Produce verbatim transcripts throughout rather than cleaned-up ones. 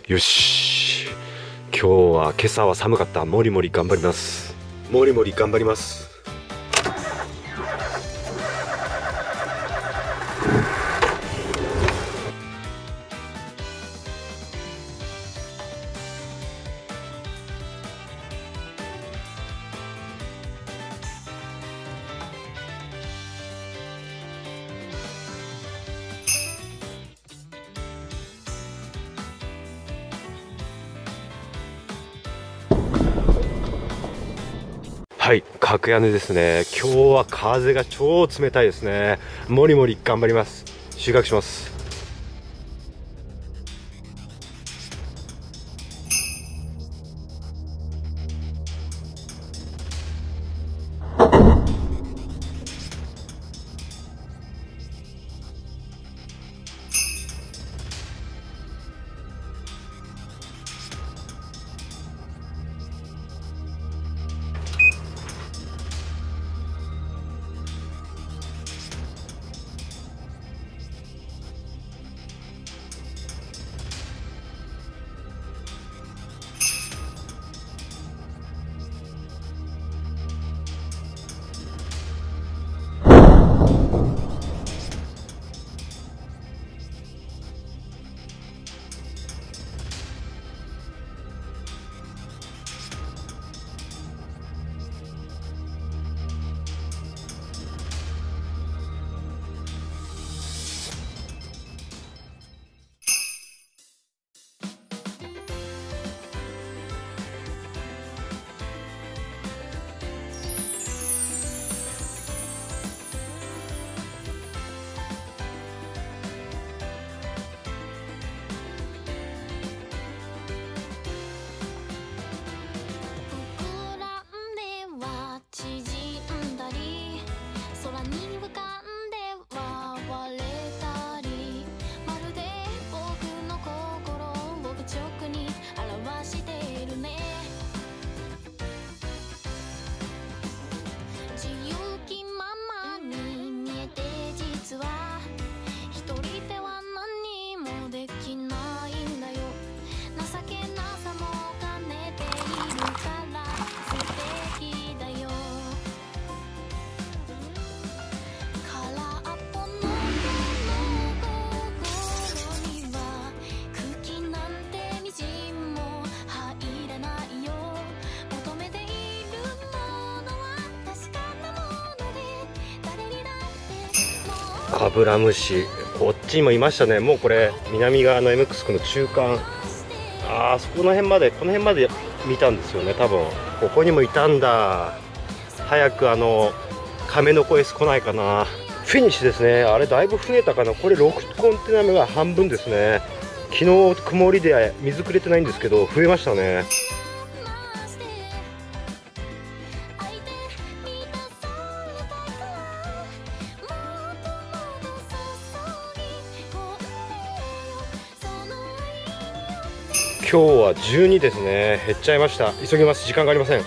よし、今日は今朝は寒かった。もりもり頑張ります。もりもり頑張ります。はい、格屋根ですね。今日は風が超冷たいですね。もりもり頑張ります。収穫します。アブラムシ、こっちにもいましたね。もうこれ南側の エムエックス 区の中間、あーそこの辺まで、この辺まで見たんですよね。多分ここにもいたんだ。早くあの亀の子 S 来ないかな。フィニッシュですね。あれだいぶ増えたかな。これろくコンテナ目が半分ですね。昨日曇りで水くれてないんですけど増えましたね。今日はじゅうにですね。減っちゃいました。急ぎます。時間がありません。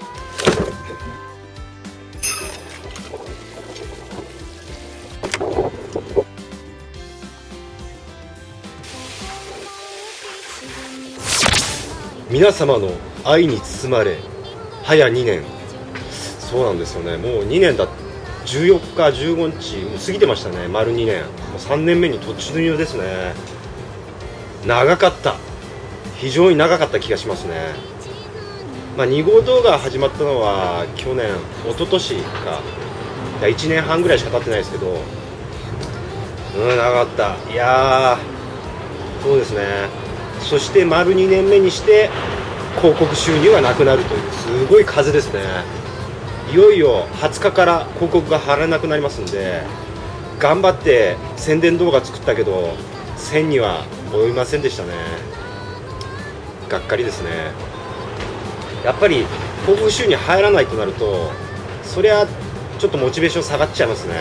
皆様の愛に包まれ早にねん。そうなんですよね。もうにねんだ。じゅうよっかじゅうごにちもう過ぎてましたね。丸にねん。もうさんねんめに突入ですね。長かった。非常に長かった気がしますね。まあ、に号動画始まったのは去年、一昨年かいちねんはんぐらいしか経ってないですけど、うん、長かった。いやー、そうですね。そして丸にねんめにして広告収入がなくなるという、すごい数ですね。いよいよはつかから広告が貼らなくなりますんで、頑張って宣伝動画作ったけどせんには及びませんでしたね。がっかりですね。やっぱり広告収入入らないとなると、そりゃちょっとモチベーション下がっちゃいますね。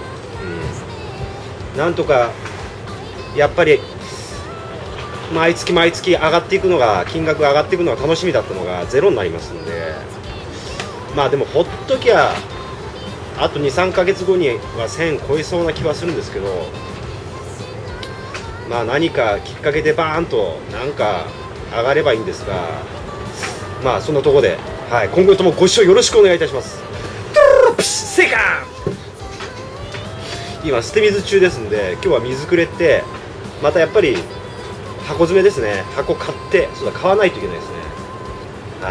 うん、なんとかやっぱり毎月毎月上がっていくのが、金額が上がっていくのが楽しみだったのがゼロになりますので、まあでもほっときゃあとにさんかげつごにはせん超えそうな気はするんですけど、 まあ何かきっかけでバーンとなんか上がればいいんですが、まあそんなところで、はい、今後ともご視聴よろしくお願いいたします。セカン今捨て水中ですんで、今日は水くれて、またやっぱり箱詰めですね。箱買って、そうだ買わないといけないですね。はい、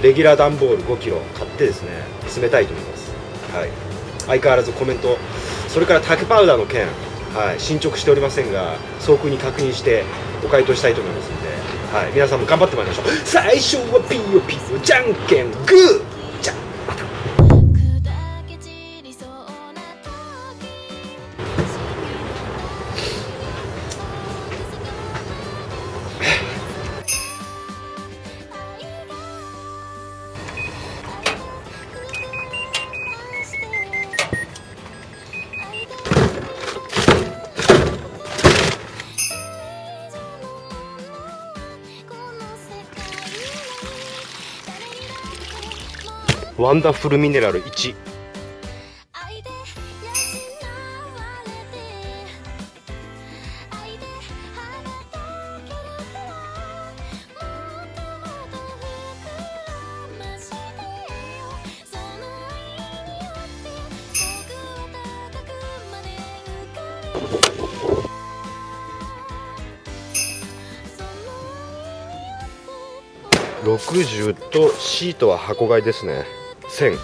レギュラー段ボールごキロ買ってですね、詰めたいと思います。はい、相変わらずコメント、それから竹パウダーの件、はい、進捗しておりませんが、早急に確認してお回答したいと思いますので、はい、皆さんも頑張ってまいりましょう。最初はピヨピヨじゃんけんグー。じゃまた。ワンダフルミネラルいち。ろくじゅうとシートは箱買いですね。せん。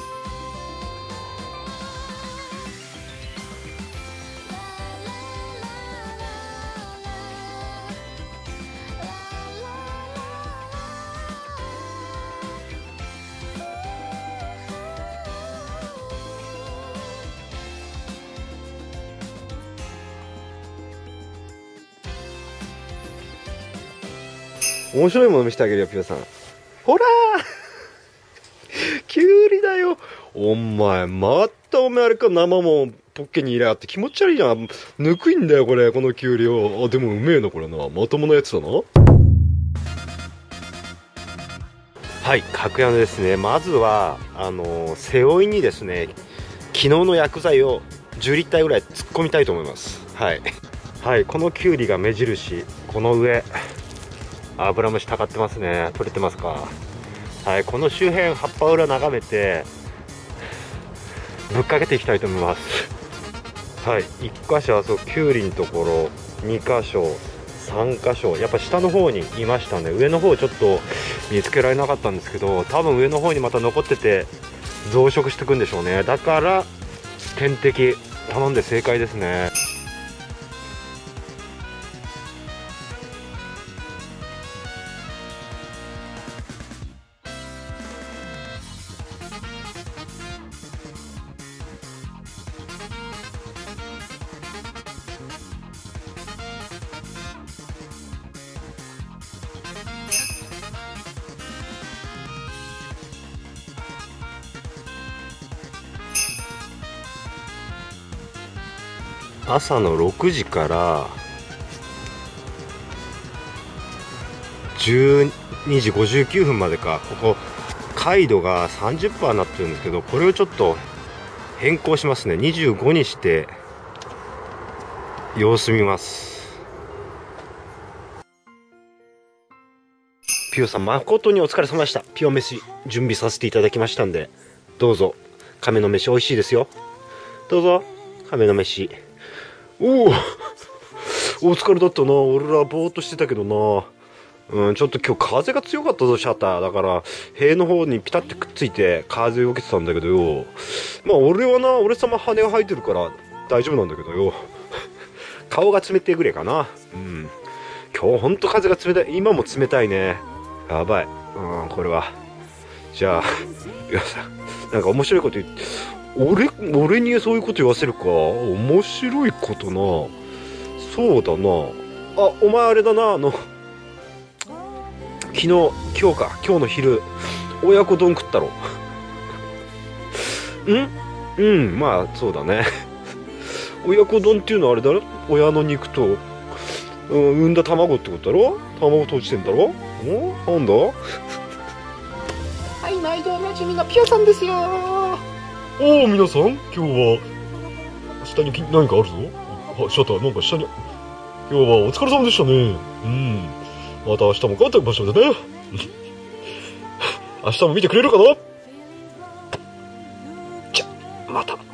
面白いもの見せてあげるよ、ピオさん。ほらーキュウリだよ。お前、またお前あれか、生もんポッケに入れやがって気持ち悪いじゃん。ぬくいんだよ、これ、このキュウリを。あ、でもうめえな、これな。まともなやつだな。はい、格屋のですね、まずは、あのー、背負いにですね、昨日の薬剤をじゅうリッターぐらい突っ込みたいと思います。はい。はい、このキュウリが目印。この上、アブラムシたかってますね。取れてますか。はい、この周辺葉っぱ裏眺めてぶっかけていきたいと思います。はい、いっ箇所はそうキュウリのところ、に箇所、さん箇所、やっぱ下の方にいましたね。上の方ちょっと見つけられなかったんですけど、多分上の方にまた残ってて増殖していくんでしょうね。だから点滴頼んで正解ですね。朝のろくじからじゅうにじごじゅうきゅうふんまでか。ここ回路が さんじゅっパーセント になってるんですけど、これをちょっと変更しますね。にじゅうごにして様子見ます。ピオさん誠にお疲れ様でした。ピオ飯準備させていただきましたんで、どうぞ。亀の飯美味しいですよ。どうぞ亀の飯。おおお疲れだったな。俺らぼーっとしてたけどな。うん、ちょっと今日風が強かったぞ、シャッター。だから、塀の方にピタってくっついて風を受けてたんだけどよ。まあ俺はな、俺様羽が生えてるから大丈夫なんだけどよ。顔が冷てえぐれかな。うん。今日ほんと風が冷たい。今も冷たいね。やばい。うん、これは。じゃあ、いやさ、なんか面白いこと言って、俺、俺にそういうこと言わせるか。面白いことな。そうだな。あ、お前あれだな、あの、昨日、今日か、今日の昼、親子丼食ったろ。んうん、まあ、そうだね。親子丼っていうのはあれだろ、親の肉と、うん、産んだ卵ってことだろ。卵閉じてんだろ。おなんだ。はい、毎度おなじみのピオさんですよ。おお、皆さん、今日は下に何かあるぞ。あ、シャッターなんか下に。 今日はお疲れ様でしたね。うん。また明日も頑張っていきましょうね。明日も見てくれるかな。じゃ、また。